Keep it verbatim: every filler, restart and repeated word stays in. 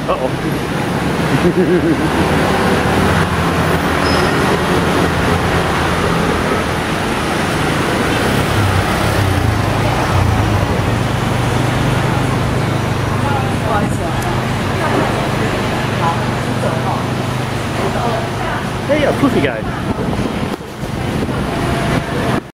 哦。 不好意思啊。好，你走哈。 Hey, a poofy guy.